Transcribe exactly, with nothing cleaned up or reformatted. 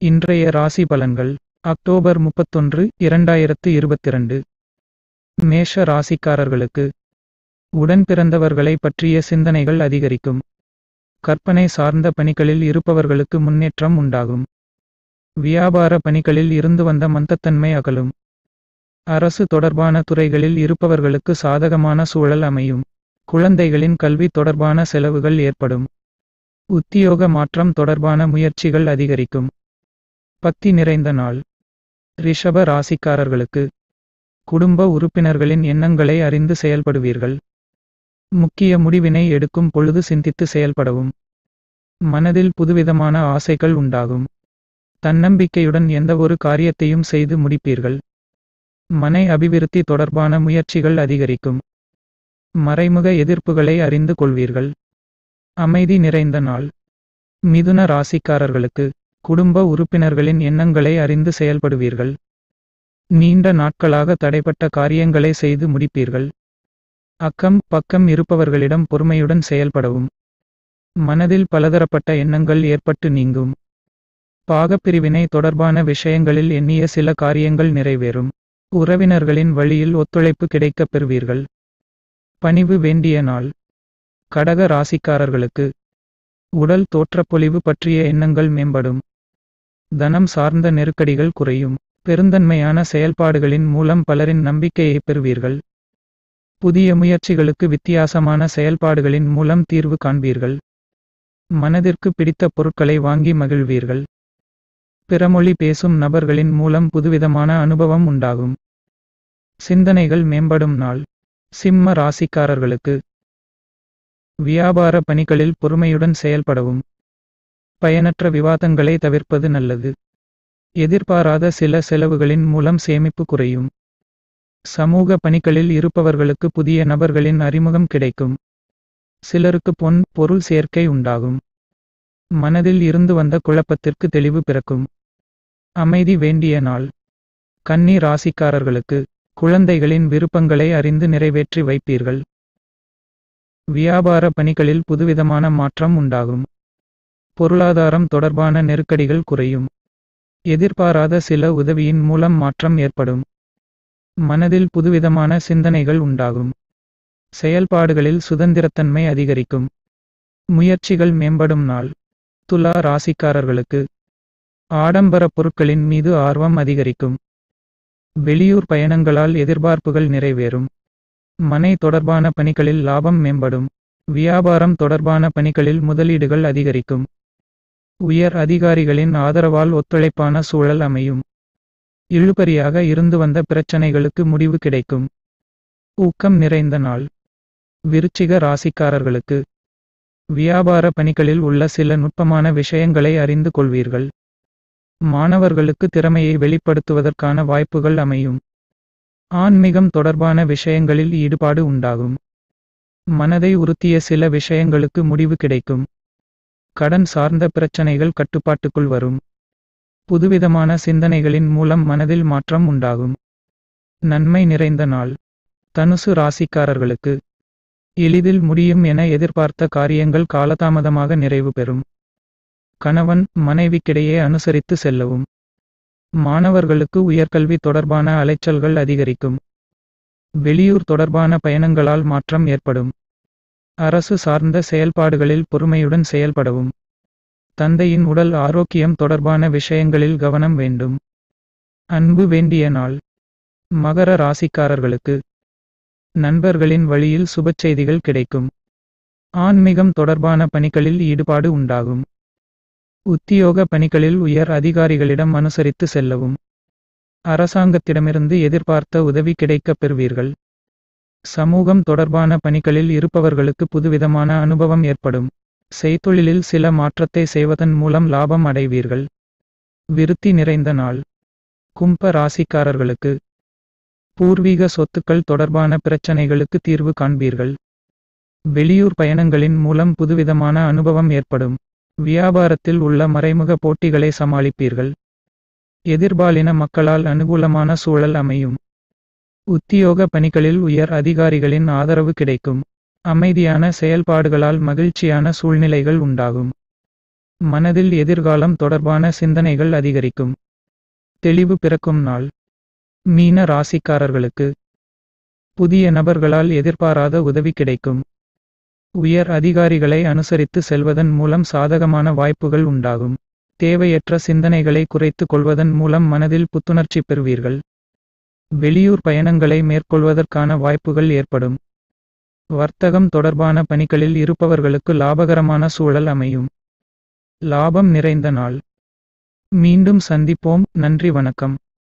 இன்றைய ராசி பலன்கள் அக்டோபர் முப்பத்தொன்று இரண்டாயிரத்து இருபத்திரண்டு. மேஷ ராசிக்காரர்களுக்கு உடன் பிறந்தவர்களை பற்றிய சிந்தனைகள் அதிகரிக்கும். கற்பனை சார்ந்த பணிகளில் இருப்பவர்களுக்கு முன்னேற்றம் உண்டாகும். வியாபார பணிகளில் இருந்து வந்த மந்தத்தன்மை அகலும். அரசு தொடர்பான துறைகளில் இருப்பவர்களுக்கு சாதகமான சூழல் அமையும். குழந்தைகளின் கல்வி தொடர்பான செலவுகள் ஏற்படும். உத்தியோக மாற்றம் தொடர்பான முயற்சிகள் அதிகரிக்கும். பக்தி நிறைந்த நாள். ரிஷப ராசிக்காரர்களுக்கு குடும்ப உறுப்பினர்களின் எண்ணங்களை அறிந்து செயல்படுவீர்கள். முக்கிய முடிவினை எடுக்கும் பொழுது சிந்தித்து செயல்படவும். மனதில் புதுவிதமான ஆசைகள் உண்டாகும். தன்னம்பிக்கையுடன் எந்தவொரு காரியத்தையும் செய்து முடிப்பீர்கள். மனை அபிவிருத்தி தொடர்பான முயற்சிகள் அதிகரிக்கும். மறைமுக எதிர்ப்புகளை அறிந்து கொள்வீர்கள். அமைதி நிறைந்த நாள். மிதுன ராசிக்காரர்களுக்கு குடும்ப உறுப்பினர்களின் எண்ணங்களை அறிந்து செயல்படுவீர்கள். நீண்ட நாட்களாக தடைப்பட்ட காரியங்களை செய்து முடிப்பீர்கள். அக்கம் பக்கம் இருப்பவர்களிடம் பொறுமையுடன் செயல்படவும். மனதில் பலதரப்பட்ட எண்ணங்கள் ஏற்பட்டு நீங்கும். பாகப்பிரிவினை தொடர்பான விஷயங்களில் எண்ணிய சில காரியங்கள் நிறைவேறும். உறவினர்களின் வழியில் ஒத்துழைப்பு கிடைக்கப் பெறுவீர்கள். பணிவு வேண்டிய நாள். கடக ராசிக்காரர்களுக்கு உடல் தோற்றப்பொலிவு பற்றிய எண்ணங்கள் மேம்படும். தனம் சார்ந்த நெருக்கடிகள் குறையும். பெருந்தன்மையான செயல்பாடுகளின் மூலம் பலரின் நம்பிக்கையை பெறுவீர்கள். புதிய முயற்சிகளுக்கு வித்தியாசமான செயல்பாடுகளின் மூலம் தீர்வு காண்பீர்கள். மனதிற்கு பிடித்த பொருட்களை வாங்கி மகிழ்வீர்கள். பிறமொழி பேசும் நபர்களின் மூலம் புதுவிதமான அனுபவம் உண்டாகும். சிந்தனைகள் மேம்படும் நாள். சிம்ம ராசிக்காரர்களுக்கு வியாபார பணிகளில் பொறுமையுடன் செயல்படவும். பயனற்ற விவாதங்களை தவிர்ப்பது நல்லது. எதிர்பாராத சில செலவுகளின் மூலம் சேமிப்பு குறையும். சமூக பணிகளில் இருப்பவர்களுக்கு புதிய நபர்களின் அறிமுகம் கிடைக்கும். சிலருக்கு பொன் பொருள் சேர்க்கை உண்டாகும். மனதில் இருந்து வந்த குழப்பத்திற்கு தெளிவு பிறக்கும். அமைதி வேண்டிய நாள். கன்னி ராசிக்காரர்களுக்கு குழந்தைகளின் விருப்பங்களை அறிந்து நிறைவேற்றி வைப்பீர்கள். வியாபார பணிகளில் புதுவிதமான மாற்றம் உண்டாகும். பொருளாதாரம் தொடர்பான நெருக்கடிகள் குறையும். எதிர்பாராத சில உதவியின் மூலம் மாற்றம் ஏற்படும். மனதில் புதுவிதமான சிந்தனைகள் உண்டாகும். செயல்பாடுகளில் சுதந்திரத்தன்மை அதிகரிக்கும். முயற்சிகள் மேம்படும் நாள். துலா ராசிக்காரர்களுக்கு ஆடம்பர பொருட்களின் மீது ஆர்வம் அதிகரிக்கும். வெளியூர் பயணங்களால் எதிர்பார்ப்புகள் நிறைவேறும். மனை தொடர்பான பணிகளில் லாபம் மேம்படும். வியாபாரம் தொடர்பான பணிகளில் முதலீடுகள் அதிகரிக்கும். உயர் அதிகாரிகளின் ஆதரவால் ஒத்துழைப்பான சூழல் அமையும். இழுபறியாக இருந்து வந்த பிரச்சனைகளுக்கு முடிவு கிடைக்கும். ஊக்கம் நிறைந்த நாள். விருச்சிக ராசிக்காரர்களுக்கு வியாபார பணிகளில் உள்ள சில நுட்பமான விஷயங்களை அறிந்து கொள்வீர்கள். மாணவர்களுக்கு திறமையை வெளிப்படுத்துவதற்கான வாய்ப்புகள் அமையும். ஆன்மீகம் தொடர்பான விஷயங்களில் ஈடுபாடு உண்டாகும். மனதை உறுத்திய சில விஷயங்களுக்கு முடிவு கிடைக்கும். கடன் சார்ந்த பிரச்சனைகள் கட்டுப்பாட்டுக்குள் வரும். புதுவிதமான சிந்தனைகளின் மூலம் மனதில் மாற்றம் உண்டாகும். நன்மை நிறைந்த நாள். தனுசு ராசிக்காரர்களுக்கு எளிதில் முடியும் என எதிர்பார்த்த காரியங்கள் காலதாமதமாக நிறைவு பெறும். கணவன் மனைவிக்கிடையே அனுசரித்து செல்லவும். மாணவர்களுக்கு உயர்கல்வி தொடர்பான அலைச்சல்கள் அதிகரிக்கும். வெளியூர் தொடர்பான பயணங்களால் மாற்றம் ஏற்படும். அரசு சார்ந்த செயல்பாடுகளில் பொறுமையுடன் செயல்படவும். தந்தையின் உடல் ஆரோக்கியம் தொடர்பான விஷயங்களில் கவனம் வேண்டும். அன்பு வேண்டிய நாள். மகர ராசிக்காரர்களுக்கு நண்பர்களின் வழியில் சுபச்செய்திகள் கிடைக்கும். ஆன்மீகம் தொடர்பான பணிகளில் ஈடுபாடு உண்டாகும். உத்தியோக பணிகளில் உயர் அதிகாரிகளிடம் அனுசரித்து செல்லவும். அரசாங்கத்திடமிருந்து எதிர்பார்த்த உதவி கிடைக்கப் பெறுவீர்கள். சமூகம் தொடர்பான பணிகளில் இருப்பவர்களுக்கு புதுவிதமான அனுபவம் ஏற்படும். செய்தொழிலில் சில மாற்றத்தை செய்வதன் மூலம் லாபம் அடைவீர்கள். விருத்தி நிறைந்த நாள். கும்ப ராசிக்காரர்களுக்கு பூர்வீக சொத்துக்கள் தொடர்பான பிரச்சனைகளுக்கு தீர்வு காண்பீர்கள். வெளியூர் பயணங்களின் மூலம் புதுவிதமான அனுபவம் ஏற்படும். வியாபாரத்தில் உள்ள மறைமுக போட்டிகளை சமாளிப்பீர்கள். எதிர்பாலின மக்களால் அனுகூலமான சூழல் அமையும். உத்தியோக பணிகளில் உயர் அதிகாரிகளின் ஆதரவு கிடைக்கும். அமைதியான செயல்பாடுகளால் மகிழ்ச்சியான சூழ்நிலைகள் உண்டாகும். மனதில் எதிர்காலம் தொடர்பான சிந்தனைகள் அதிகரிக்கும். தெளிவு பிறக்கும் நாள். மீன ராசிக்காரர்களுக்கு புதிய நபர்களால் எதிர்பாராத உதவி கிடைக்கும். உயர் அதிகாரிகளை அனுசரித்து செல்வதன் மூலம் சாதகமான வாய்ப்புகள் உண்டாகும். தேவையற்ற சிந்தனைகளை குறைத்துக் கொள்வதன் மூலம் மனதில் புத்துணர்ச்சி பெறுவீர்கள். வெளியூர் பயணங்களை மேற்கொள்வதற்கான வாய்ப்புகள் ஏற்படும். வர்த்தகம் தொடர்பான பணிகளில் இருப்பவர்களுக்கு லாபகரமான சூழல் அமையும். லாபம் நிறைந்த நாள். மீண்டும் சந்திப்போம். நன்றி, வணக்கம்.